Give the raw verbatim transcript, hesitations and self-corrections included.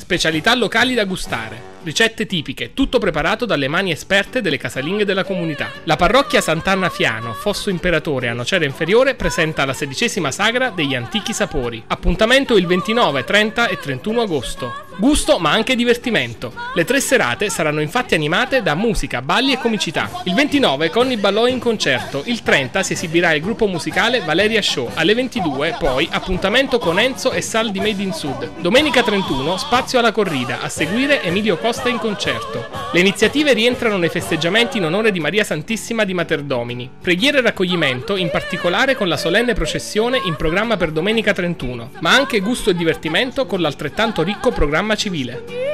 Specialità locali da gustare. Ricette tipiche, tutto preparato dalle mani esperte delle casalinghe della comunità. La parrocchia Sant'Anna Fiano, Fosso Imperatore a Nocera Inferiore, presenta la sedicesima sagra degli antichi sapori. Appuntamento il ventinove, trenta e trentuno agosto. Gusto ma anche divertimento. Le tre serate saranno infatti animate da musica, balli e comicità. Il ventinove Conny Ballò in concerto, il trenta si esibirà il gruppo musicale Valeria Show, alle ventidue poi appuntamento con Enzo e Sal di Made in Sud. Domenica trentuno spazio alla corrida, a seguire Emilio Costa in concerto. Le iniziative rientrano nei festeggiamenti in onore di Maria Santissima di Materdomini. Preghiere e raccoglimento, in particolare con la solenne processione in programma per domenica trentuno, ma anche gusto e divertimento con l'altrettanto ricco programma civile.